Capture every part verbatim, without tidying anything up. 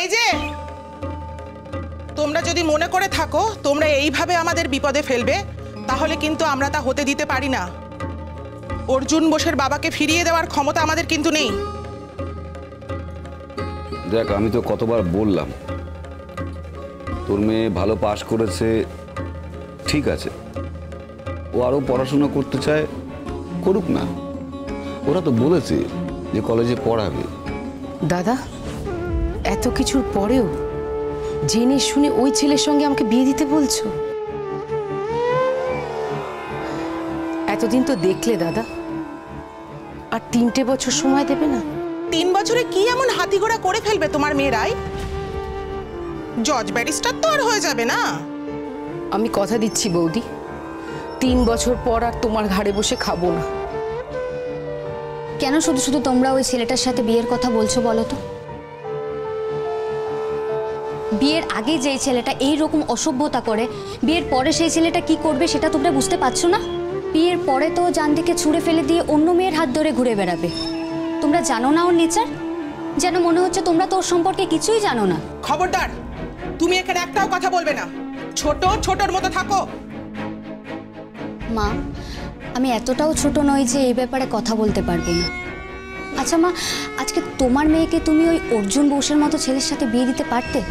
যে তোমরা যদি মনে করে থাকো তোমরা এইভাবে আমাদের বিপদে ফেলবে, তাহলে কিন্তু আমরা তা হতে দিতে পারি না। অর্জুন বোসের বাবাকে ফিরিয়ে দেওয়ার ক্ষমতা আমাদের কিন্তু নেই। দেখ, আমি তো কতবার বললাম তোর মেয়ে ভালো পাশ করেছে, ঠিক আছে, ও আরো পড়াশোনা করতে চায়, করুক না। ওরা তো বলেছে যে কলেজে পড়াবে। দাদা, এত কিছুর পরেও জেনে শুনে ওই ছেলের সঙ্গে আমাকে বিয়ে দিতে বলছো? এতদিন তো দেখলে দাদা, আর তিনটে বছর সময় দেবে না? তিন বছরে কি এমন হাতি ঘোড়া করে ফেলবে তোমার মেয়েরাই? জজ ব্যারিস্টার তো আর হয়ে যাবে না। আমি কথা দিচ্ছি বৌদি, তিন বছর পর আর তোমার ঘাড়ে বসে খাবো না। কেন শুধু শুধু তোমরা ওই ছেলেটার সাথে বিয়ের কথা বলছো বলো তো? বিয়ের আগে যে ছেলেটা এই রকম অসভ্যতা করে, বিয়ের পরে সেই ছেলেটা কি করবে সেটা তোমরা বুঝতে পারছো না? বিয়ের পরে তো জান থেকে ছুঁড়ে ফেলে দিয়ে অন্য মেয়ের হাত ধরে ঘুরে বেড়াবে। তোমরা জানো না ওর নেচার? যেন মনে হচ্ছে তোমরা তো ওর সম্পর্কে কিছুই জানো না। খবরদার, তুমি এখানে একটাও কথা বলবে না। ছোট ছোটর মতো থাকো। মা, আমি এতটাও ছোট নই যে এই ব্যাপারে কথা বলতে পারবো না। আচ্ছা মা, আজকে তোমার মেয়েকে তুমি ওই অর্জুন বোসের মতো ছেলের সাথে বিয়ে দিতে পারতে?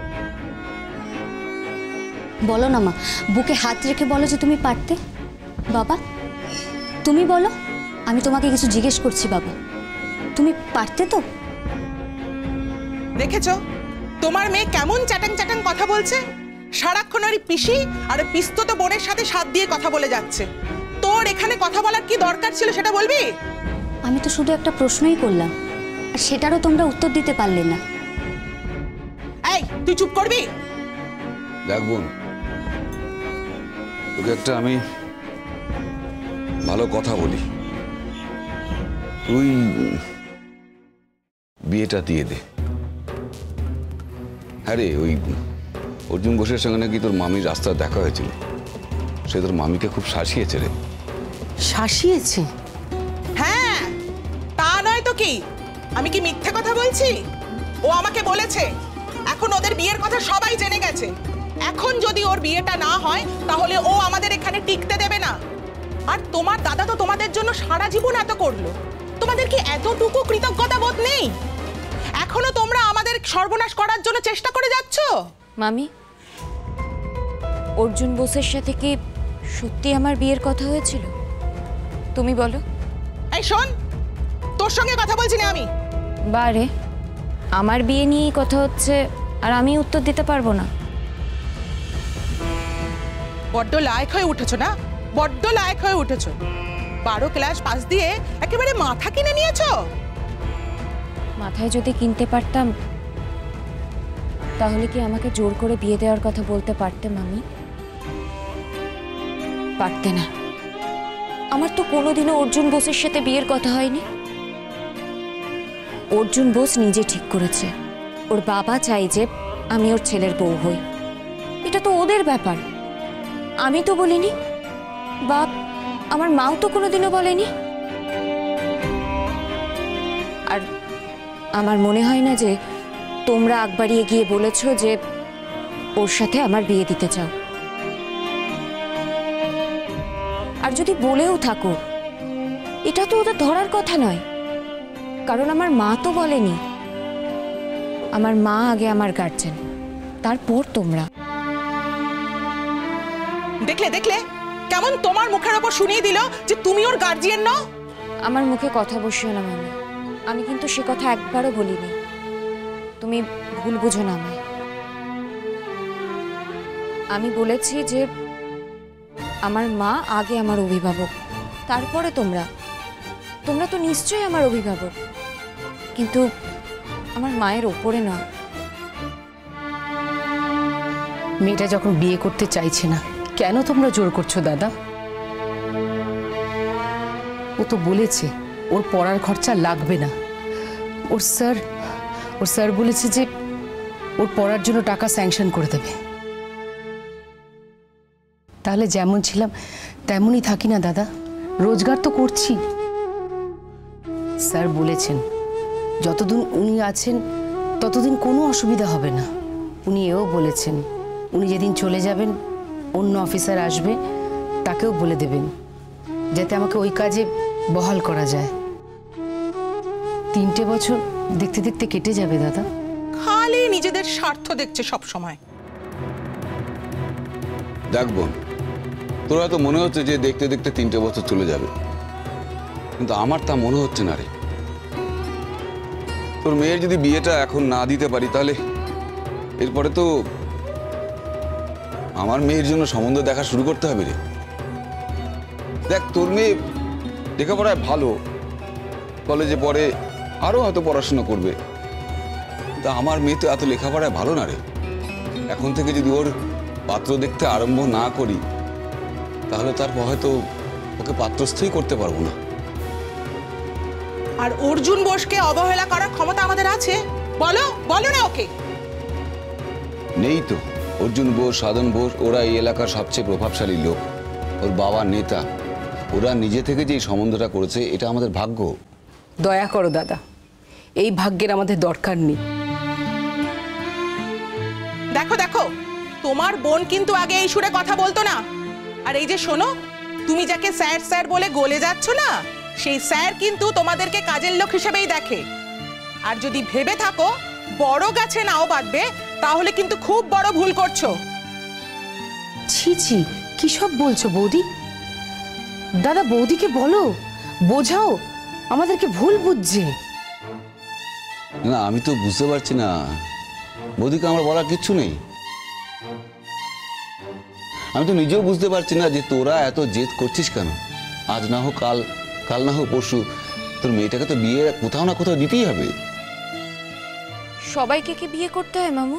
বলো না মা, বুকে হাত রেখে বলো যে তুমি পারতে। বাবা, তুমি বলো, আমি তোমাকে কিছু জিজ্ঞেস করছি। বাবা, তুমি পারতে তো? দেখেছো তোমার মেয়ে কেমন চ্যাটাং চ্যাটাং কথা বলছে? সারাক্ষণ ওই পিসি আর পিস্তত বোনের সাথে সাথ দিয়ে কথা বলে যাচ্ছে। তোর এখানে কথা বলার কি দরকার ছিল সেটা বলবি? আমি তো শুধু একটা প্রশ্নই করলাম, আর সেটারও তোমরা উত্তর দিতে পারলে না। এই, তুই চুপ করবি? দেখ বোন, তোকে একটা আমি ভালো কথা বলি, তুই বিয়েটা দিয়ে দে। হ্যাঁ রে, ওই অর্জুন ঘোষের সঙ্গে নাকি তোর মামির রাস্তায় দেখা হয়েছিল, সে তোর মামিকে খুব শাসিয়েছে রে। শাসিয়েছে? হ্যাঁ, তা নয় তো কি? আমি কি মিথ্যে কথা বলছি? ও আমাকে বলেছে এখন ওদের বিয়ের কথা সবাই জেনে গেছে। এখন যদি ওর বিয়েটা না হয় তাহলে ও আমাদের এখানে টিকতে দেবে না। আর তোমার দাদা তো তোমাদের জন্য সারা জীবন এত করলো, তোমাদের কি এতটুকু কৃতজ্ঞতা বোধ নেই? এখনো তোমরা আমাদের সর্বনাশ করার জন্য চেষ্টা করে যাচ্ছ। মামি, অর্জুন বোসের সাথে কি সত্যি আমার বিয়ের কথা হয়েছিল? তুমি বলো। এই শোন, তোর সঙ্গে কথা বলছি না আমি। বারে, আমার বিয়ে নিয়েই কথা হচ্ছে আর আমি উত্তর দিতে পারবো না? বড্ড লায়ক হয়ে উঠেছো না, বড্ড লায়ক হয়ে উঠেছো। বারো ক্লাস পাস দিয়ে একেবারে মাথা কিনে নিয়েছো। মাথায় যদি কিনতে পারতাম তাহলে কি আমাকে জোর করে বিয়ে দেওয়ার কথা বলতে পারতে মামি? পারতে না। আমার তো কোনোদিনও অর্জুন বোসের সাথে বিয়ের কথা হয়নি। অর্জুন বোস নিজে ঠিক করেছে, ওর বাবা চাই যে আমি ওর ছেলের বউ হই। এটা তো ওদের ব্যাপার, আমি তো বলিনি। বাপ, আমার মাও তো কোনোদিনও বলেনি। আর আমার মনে হয় না যে তোমরা আগ বাড়িয়ে গিয়ে বলেছো যে ওর সাথে আমার বিয়ে দিতে চাও। আর যদি বলেও থাকো, এটা তো ওদের ধরার কথা নয়, কারণ আমার মা তো বলেনি। আমার মা আগে আমার গার্জেন, তারপর তোমরা। দেখলে দেখলে কেমন তোমার মুখের ওপর শুনিয়ে দিল যে তুমি ওর গার্জিয়ান নও। আমার মুখে কথা বসিও না মামি, আমি কিন্তু সে কথা একবারও বলিনি। তুমি ভুল বুঝো না আমায়। আমি বলেছি যে আমার মা আগে আমার অভিভাবক, তারপরে তোমরা। তোমরা তো নিশ্চয়ই আমার অভিভাবক, কিন্তু আমার মায়ের ওপরে নয়। মেয়েটা যখন বিয়ে করতে চাইছে না, কেন তোমরা জোর করছো দাদা? ও তো বলেছে ওর পড়ার খরচা লাগবে না। ওর স্যার ওর স্যার বলেছে যে ওর পড়ার জন্য টাকা স্যাংশন করে দেবে। তাহলে যেমন ছিলাম তেমনই থাকি না দাদা, রোজগার তো করছি। স্যার বলেছেন যতদিন উনি আছেন ততদিন কোনো অসুবিধা হবে না। উনি এও বলেছেন উনি যেদিন চলে যাবেন অন্য অফিসার আসবে, তাকেও বলে দেবেন যাতে আমাকে ওই কাজে বহাল করা যায়। তিনটে বছর দেখতে দেখতে কেটে যাবে দাদা। খালি নিজেদের স্বার্থ দেখছে সব সময়। দেখ বোন, তোর হয়তো মনে হচ্ছে যে দেখতে দেখতে তিনটে বছর চলে যাবে, কিন্তু আমার তা মনে হচ্ছে না রে। তোর মেয়ের যদি বিয়েটা এখন না দিতে পারি তাহলে এরপরে তো আমার মেয়ের জন্য সম্বন্ধ দেখা শুরু করতে হবে রে। দেখ, তোর মেয়ে লেখাপড়ায় ভালো, কলেজে পড়ে, আরো হয়তো পড়াশোনা করবে, তা আমার মেয়ে তো এত লেখাপড়ায় ভালো না রে। এখন থেকে যদি ওর পাত্র দেখতে আরম্ভ না করি তাহলে তারপর হয়তো ওকে পাত্রস্থই করতে পারবো না। আর অর্জুন বোসকে অবহেলা করার ক্ষমতা আমাদের আছে? বলো বলো না ওকে। নেই তো। অর্জুন বোস, সাধন বোস, ওরা এই এলাকার সবচেয়ে প্রভাবশালী লোক, ওর বাবা নেতা। ওরা নিজে থেকে যে এই সম্বন্ধটা করেছে এটা আমাদের ভাগ্য। দয়া করো দাদা, এই ভাগ্যের আমাদের দরকার নেই। দেখো দেখো, তোমার বোন কিন্তু আগে এই সুরে কথা বলতো না। আর এই যে শোনো, তুমি যাকে স্যার স্যার বলে গলে যাচ্ছ না, সেই স্যার কিন্তু তোমাদেরকে কাজের লোক হিসেবেই দেখে। আর যদি ভেবে থাকো বড় গাছে নাও বাঁধবে, তাহলে কিন্তু খুব বড় ভুল করছো। ছি ছি, কি সব বলছো বৌদি? দাদা, বৌদিকে বলো, বোঝাও, আমাদেরকে ভুল বুঝছে। না, আমি তো বুঝতে পারছি না, বৌদিকে আমার বলার কিচ্ছু নেই। আমি তো নিজেও বুঝতে পারছি না যে তোরা এত জেদ করছিস কেন। আজ না হোক কাল, কাল না হোক পরশু তোর মেয়েটাকে তো বিয়ে কোথাও না কোথাও দিতেই হবে। সবাইকে কি বিয়ে করতে হয় মামু?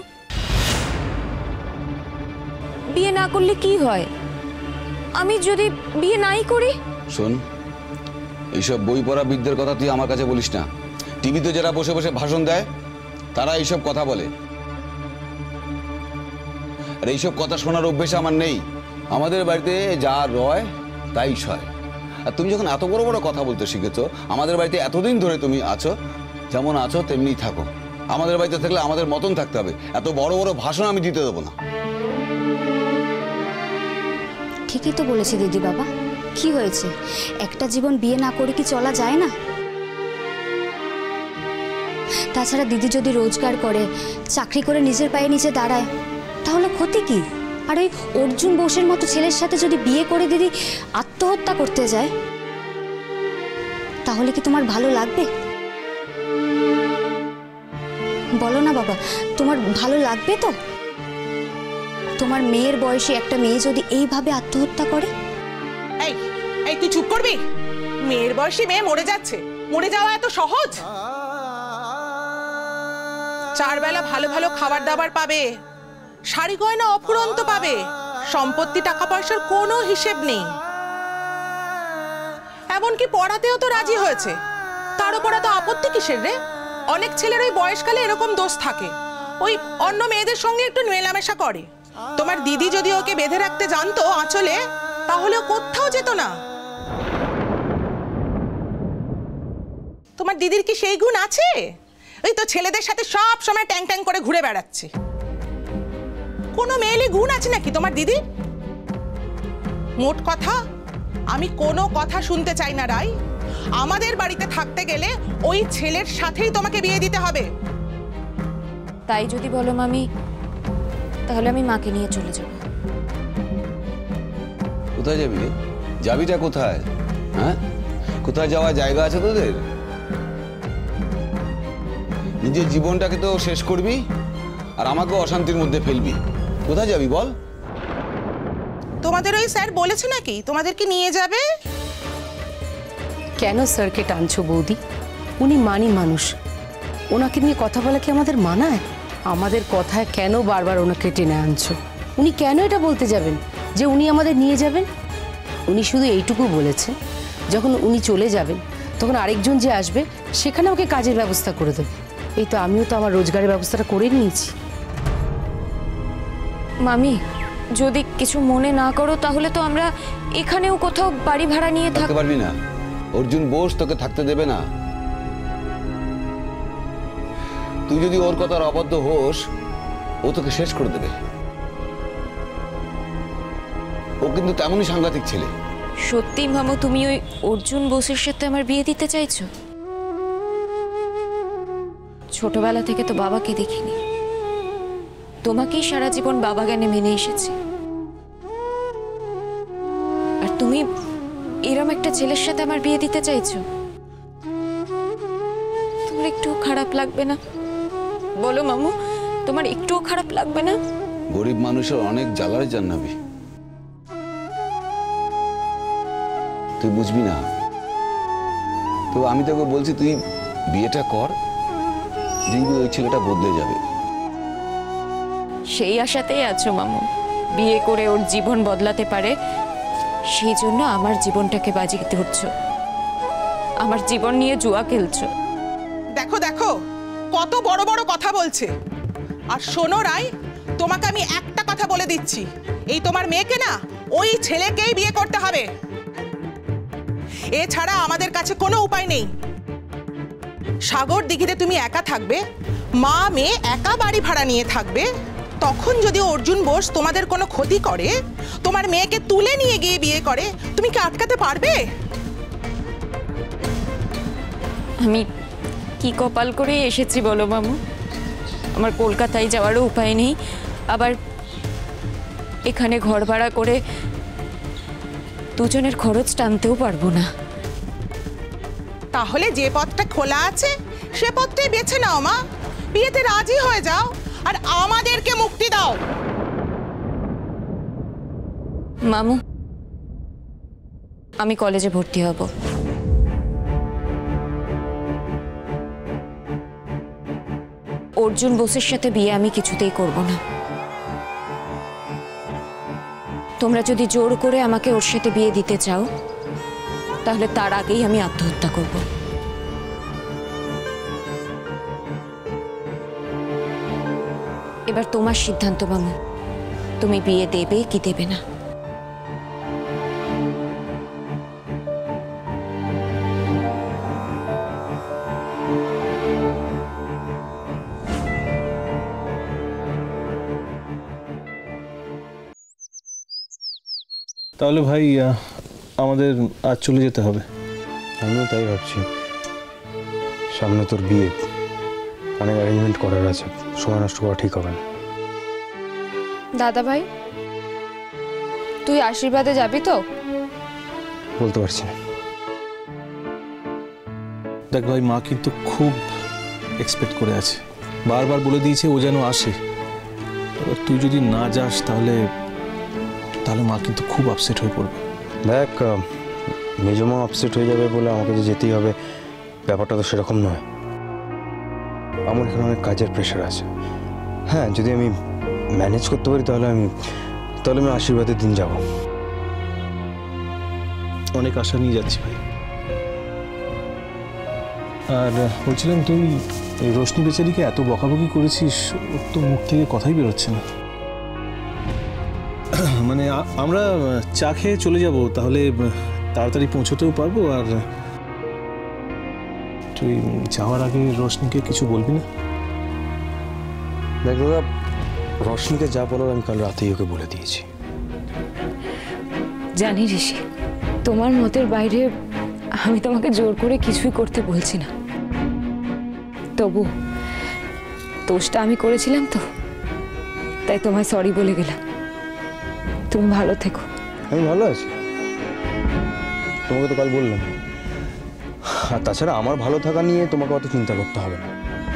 বিয়ে না করলে কি হয়? আমি যদি বিয়ে নাই করি? শোন, এইসব বই পড়া বিদ্যের কথা তুই আমার কাছে বলিস না। টিভিতে যারা বসে বসে ভাষণ দেয় তারা এইসব কথা বলে, আর এইসব কথা শোনার অভ্যেস আমার নেই। আমাদের বাড়িতে যা রয় তাই সয়। আর তুমি যখন এত বড় বড় কথা বলতে শিখেছো, আমাদের বাড়িতে এতদিন ধরে তুমি আছো, যেমন আছো তেমনি থাকো। আমাদের বাড়িতে থাকলে আমাদের মতন থাকতে হবে, এত বড় বড় ভাষণ আমি দিতে দেবো না। ঠিকই তো বলেছে দিদি বাবা। কি হয়েছে, একটা জীবন বিয়ে না করে কি চলা যায় না? তাছাড়া দিদি যদি রোজগার করে, চাকরি করে নিজের পায়ে নিচে দাঁড়ায়, তাহলে ক্ষতি কি? আর ওই অর্জুন বোসের মতো ছেলের সাথে যদি বিয়ে করে দিদি আত্মহত্যা করতে যায়, তাহলে কি তোমার ভালো লাগবে? বলো না বাবা, তোমার ভালো লাগবে তো? তোমার মেয়ের বয়সে একটা মেয়ে যদি এইভাবে আত্মহত্যা করে? এই এই তুই চুপ করবি? মেয়ের বয়সী মেয়ে মরে যাচ্ছে, মরে যাওয়া এত সহজ? চার বেলা ভালো ভালো খাবার দাবার পাবে, শাড়ি গয়না অফুরন্ত পাবে, সম্পত্তি টাকা পয়সার কোনো হিসেব নেই। এমনকি পড়াতেও তো রাজি হয়েছে। তার উপর এত আপত্তি কিসের রে? অনেক ছেলের ওই বয়সকালে এরকম দোষ থাকে, ওই অন্য মেয়েদের সঙ্গে একটু মেলামেশা করে। তোমার দিদি যদি ওকে বেঁধে রাখতে জানতো আঁচলে, তাহলে ও কোথাও যেত না। তোমার দিদির কি সেই গুণ আছে? ওই তো ছেলেদের সাথে সব সময় ট্যাং ট্যাং করে ঘুরে বেড়াচ্ছে। কোনো মেয়েলি গুণ আছে নাকি তোমার দিদি? মোট কথা, আমি কোনো কথা শুনতে চাই না রাই। আমাদের বাড়িতে থাকতে গেলে ওই ছেলের সাথেই তোমাকে বিয়ে দিতে হবে। তাই যদি বলো মামি, তাহলে আমি মাকে নিয়ে চলে যাব। কোথায় যাবি রে? যাবিটা কোথায়? হ্যাঁ, কোথায় যাওয়ার জায়গা আছে তোদের? নিজের জীবনটাকে তো শেষ করবি আর আমাকেও অশান্তির মধ্যে ফেলবি। কোথায় যাবি বল? তোমাদের ওই স্যার বলেছে নাকি তোমাদেরকে নিয়ে যাবে? কেন স্যারকে টানছো বৌদি? উনি মানি মানুষ, ওনাকে নিয়ে কথা বলা কি আমাদের মানায়? আমাদের কথায় কেন বারবার ওনাকে টেনে আনছো? উনি কেন এটা বলতে যাবেন যে উনি আমাদের নিয়ে যাবেন? উনি শুধু এইটুকু বলেছেন, যখন উনি চলে যাবেন তখন আরেকজন যে আসবে সেখানে ওকে কাজের ব্যবস্থা করে দেবে। এই তো আমিও তো আমার রোজগারের ব্যবস্থাটা করে নিয়েছি। মামি, যদি কিছু মনে না করো তাহলে তো আমরা এখানেও কোথাও বাড়ি ভাড়া নিয়ে থাকতে থাকতে পারবি না। অর্জুন বোস তোকে থাকতে দেবে না। তুই যদি ওর কথার অবাধ্য হোস, ও তোকে শেষ করে দেবে। ও কিন্তু তেমনই সাংঘাতিক ছেলে। সত্যি মামু, তুমি ওই অর্জুন বোসের সাথে আমার বিয়ে দিতে চাইছো? ছোটবেলা থেকে তো বাবাকে দেখিনি, তোমাকেই সারা জীবন বাবা জ্ঞানে মেনে এসেছি, আর তুমি এরম একটা ছেলের সাথে আমার বিয়ে দিতে চাইছো? তোমার একটুও খারাপ লাগবে না? বলো মামু, তোমার একটুও খারাপ লাগবে না? গরিব মানুষের অনেক জ্বালার জান্নাবি, তুই বুঝবি না। তো আমি তোকে বলছি তুই বিয়েটা কর, দেখবি ওই ছেলেটা বদলে যাবে। সেই আশাতেই আছো মামু, বিয়ে করে ওর জীবন বদলাতে পারে, সেই জন্য আমার জীবনটাকে বাজি ধরছো, আমার জীবন নিয়ে জুয়া খেলছো। দেখো দেখো কত বড় বড় কথা বলছে। আর শোনো রাই, তোমাকে আমি একটা কথা বলে দিচ্ছি, এই তোমার মেয়েকে না ওই ছেলেকেই বিয়ে করতে হবে, এছাড়া আমাদের কাছে কোনো উপায় নেই। সাগর দিঘিতে তুমি একা থাকবে, মা মেয়ে একা বাড়ি ভাড়া নিয়ে থাকবে, তখন যদি অর্জুন বোস তোমাদের কোনো ক্ষতি করে, তোমার মেয়েকে তুলে নিয়ে গিয়ে বিয়ে করে, তুমি কি আটকাতে পারবে? আমি কি কপাল করে এসেছি বলো মামু, আমার কলকাতায় যাওয়ারও উপায় নেই, আবার এখানে ঘর ভাড়া করে দুজনের খরচ টানতেও পারবো না। তাহলে যে পথটা খোলা আছে সে পথটাই বেছে নাও মা, বিয়েতে রাজি হয়ে যাও আর আমাদেরকে মুক্তি দাও। মামু, আমি কলেজে ভর্তি হব। অর্জুন বোসের সাথে বিয়ে আমি কিছুতেই করব না। তোমরা যদি জোর করে আমাকে ওর সাথে বিয়ে দিতে চাও, তাহলে তার আগেই আমি আত্মহত্যা করব। এবার তোমার সিদ্ধান্ত মামু, তুমি বিয়ে দেবে কি দেবে না? তাহলে ভাই আমাদের আজ চলে যেতে হবে। আমিও তাই ভাবছি, সামনে তোর বিয়ে, অনেক অ্যারেঞ্জমেন্ট করার আছে, সময় নষ্ট করা ঠিক হবে না। দাদা ভাই, তুই আশীর্বাদে যাবি তো? বলতে পারছি না। দেখ ভাই, মা কিন্তু খুব এক্সপেক্ট করে আছে, বারবার বলে দিয়েছে ও যেন আসে। এবার তুই যদি না যাস তাহলে তাহলে মা কিন্তু খুব আপসেট হয়ে পড়বে। দেখ, মেজমা আপসেট হয়ে যাবে বলে আমাকে যে যেতেই হবে ব্যাপারটা তো সেরকম নয়। আমার এখানে অনেক কাজের প্রেশার আছে। হ্যাঁ, যদি আমি ম্যানেজ করতে পারি তাহলে আমি তাহলে আমি আশীর্বাদের দিন যাব। অনেক আশা নিয়ে যাচ্ছি ভাই। আর বলছিলাম, তুই এই রোশনি বেচারিকে এত বকাবকি করেছিস, ওর তো মুখ থেকে কথাই বেরোচ্ছে না। মানে আমরা চা খেয়ে চলে যাব, তাহলে তাড়াতাড়ি পৌঁছতেও পারবো। আর তুই যাওয়ার আগে রোশনিকে কিছু বলবি না? দেখ দাদা, রোশনিকে যা বলার আমি কাল রাতেই ওকে বলে দিয়েছি। জানি ঋষি, তোমার মতের বাইরে আমি তোমাকে জোর করে কিছুই করতে বলছি না, তবু দোষটা আমি করেছিলাম তো, তাই তোমায় সরি বলে গেলাম। তুমি ভালো থেকো। আমি ভালো আছি, তোমাকে তো কাল বললাম। আর তাছাড়া আমার ভালো থাকা নিয়ে তোমাকে অত চিন্তা করতে হবে না।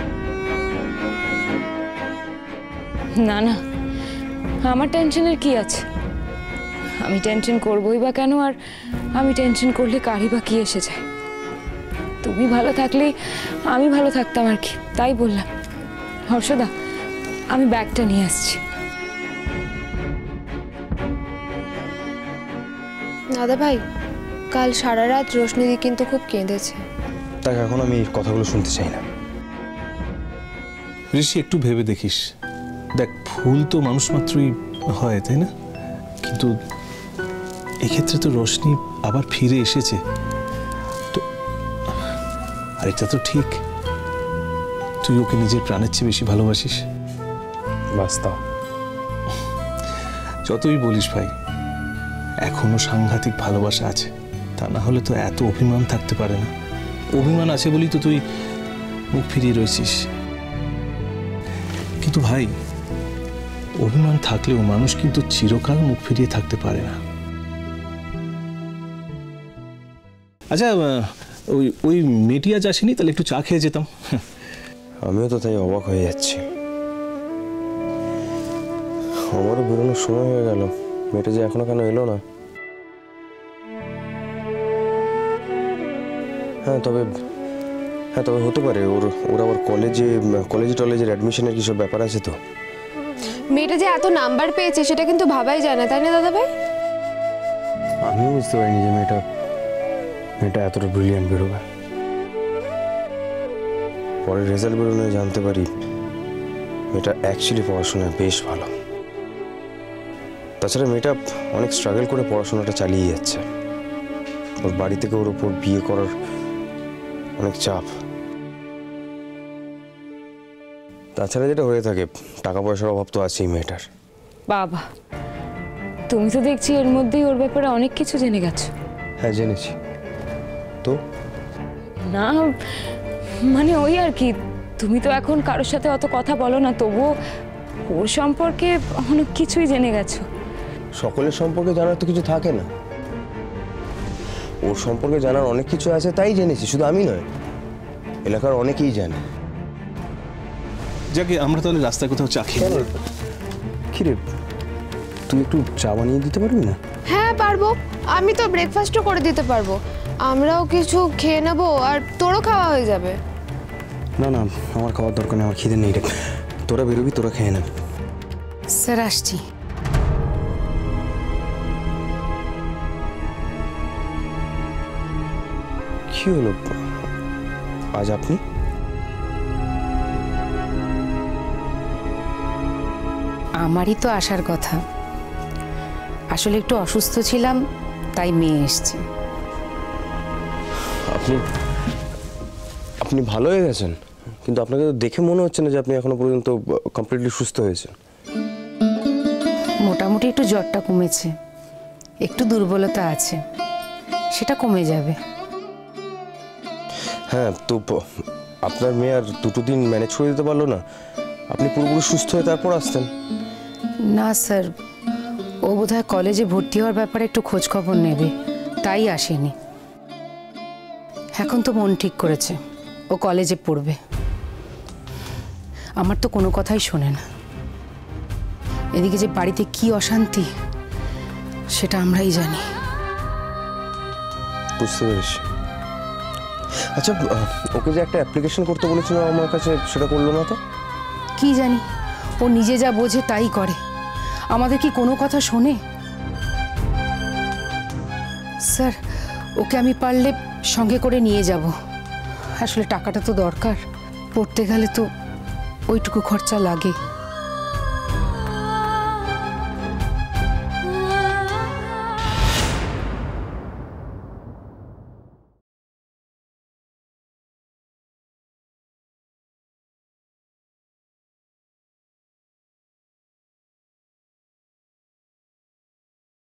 না না, আমার টেনশনের কি আছে? আমি টেনশন করবই বা কেন? আর আমি টেনশন করলে কারই বা কি এসে যায়? তুমি ভালো থাকলেই আমি ভালো থাকতাম আর কি, তাই বললাম। হর্ষদা, আমি ব্যাগটা নিয়ে আসছি। দাদা ভাই, কাল সারা রাত রোশনিদি কিন্তু খুব কেঁদেছে। তাই এখন আমি এই কথাগুলো শুনতে চাই না। ঋষি, একটু ভেবে দেখিস। দেখ, ভুল তো মানুষ মাত্রই হয়, তাই না? কিন্তু এক্ষেত্রে তো রোশনি আবার ফিরে এসেছে, তো আরেকটা তো ঠিক। তুই ওকে নিজের প্রাণের চেয়ে বেশি ভালোবাসিস? বাস্তা যতই বলিস ভাই, এখনো সাংঘাতিক ভালোবাসা আছে, তা না হলে তো এত অভিমান থাকতে পারে না। অভিমান আছে বলেই তো তুই মুখ ফিরিয়ে রয়েছিস। কিন্তু ভাই, অভিমান থাকলেও মানুষ কিন্তু চিরকাল মুখ ফিরিয়ে থাকতে পারে না। আচ্ছা, ওই ওই মেয়েটি আজ আসেনি, তাহলে একটু চা খেয়ে যেতাম। আমিও তো তাই অবাক হয়ে যাচ্ছি। আমারও বেরোনোর সময় হয়ে গেল, মেয়েটা যে এখনো কেন এলো না? হ্যাঁ তবে হ্যাঁ তবে হতে পারে ওর ওর আবার কলেজে কলেজে টলেজের অ্যাডমিশনের কিছু ব্যাপার আছে তো। মেয়েটা যে এত নাম্বার পেয়েছে সেটা কিন্তু ভাবাই যায় না, তাই না দাদা ভাই? আমিও বুঝতে পারিনি যে মেয়েটা মেয়েটা এতটা ব্রিলিয়ান্ট বেরোবে। পরে রেজাল্ট বেরোনো জানতে পারি মেয়েটা অ্যাকচুয়ালি পড়াশোনায় বেশ ভালো। তাছাড়া মেয়েটা অনেক স্ট্রাগল করে পড়াশোনাটা চালিয়ে যাচ্ছে। ওর বাড়ি থেকে ওর ওপর বিয়ে করার অনেক চাপ। তাছাড়া যেটা হয়ে থাকে, টাকা পয়সার অভাব তো আছেই মেয়েটার। বাবা, তুমি তো দেখছি এর মধ্যেই ওর ব্যাপারে অনেক কিছু জেনে গেছো। হ্যাঁ জেনেছি তো। না মানে ওই আর কি, তুমি তো এখন কারোর সাথে অত কথা বলো না, তবুও ওর সম্পর্কে অনেক কিছুই জেনে গেছো। সকলের সম্পর্কে জানার তো কিছু থাকে না, ওর সম্পর্কে জানার অনেক কিছু আছে তাই জেনেছি, শুধু আমি নয়, এলাকার অনেকেই জানে। যাকে আমরা তাহলে রাস্তায় কোথাও চা খেয়ে নেব। কিরে, তুই একটু চা বানিয়ে দিতে পারবি না? হ্যাঁ পারবো, আমি তো ব্রেকফাস্টও করে দিতে পারবো। আমরাও কিছু খেয়ে নেবো আর তোরও খাওয়া হয়ে যাবে। না না, আমার খাওয়ার দরকার নেই, আমার খিদে নেই রে। তোরা বেরোবি, তোরা খেয়ে নেবে। স্যার আসছি। কি হলো আজ আপনি? আমারই তো আসার কথা, আসলে একটু অসুস্থ ছিলাম তাই মেয়ে এসছে। আপনি আপনি ভালো হয়ে গেছেন, কিন্তু আপনাকে তো দেখে মনে হচ্ছে না যে আপনি এখনো পর্যন্ত কমপ্লিটলি সুস্থ হয়েছেন। মোটামুটি একটু জ্বরটা কমেছে, একটু দুর্বলতা আছে, সেটা কমে যাবে। হ্যাঁ তো আপনার মেয়ে আর দুটো দিন ম্যানেজ করে দিতে পারলো না? আপনি পুরোপুরি সুস্থ হয়ে তারপর আসতেন। না স্যার, ও বোধহয় কলেজে ভর্তি হওয়ার ব্যাপারে একটু খোঁজ খবর নেবে, তাই আসেনি। এখন তো মন ঠিক করেছে, ও কলেজে পড়বে। আমার তো কোনো কথাই শোনে না। এদিকে যে বাড়িতে কি অশান্তি সেটা আমরাই জানি। বুঝতে পেরেছি। আচ্ছা, ওকে যে একটা অ্যাপ্লিকেশন করতে বলেছিল আমার কাছে, সেটা করলো না তো? কি জানি, ও নিজে যা বোঝে তাই করে, আমাদের কি কোনো কথা শোনে? স্যার, ওকে আমি পারলে সঙ্গে করে নিয়ে যাব। আসলে টাকাটা তো দরকার, পড়তে গেলে তো ওইটুকু খরচা লাগে।